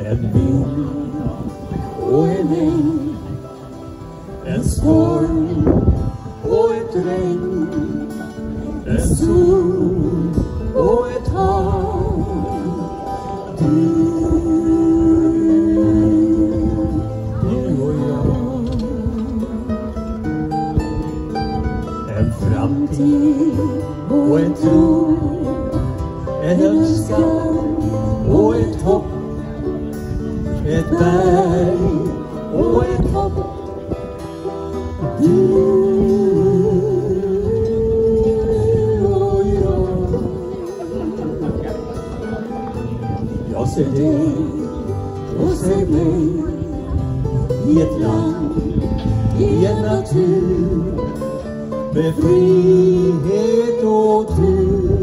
En vind och en äng, en storm och ett regn, en sol och ett hav. Du och jag. En framtid och en tro, en önskan och ett hopp, ett berg och ett hopp. Du och jag. Jag ser dig och ser mig i ett land, i en natur med frihet och tur.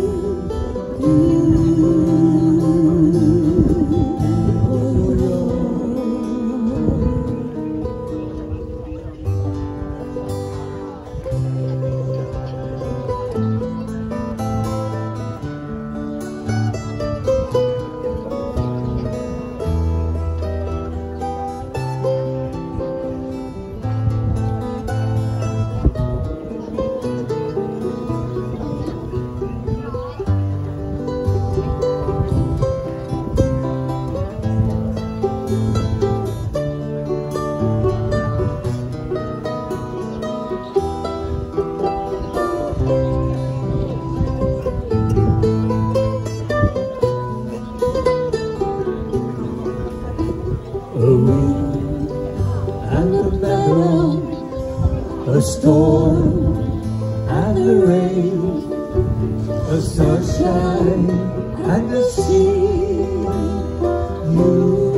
A storm and a rain, a sunshine and a sea. You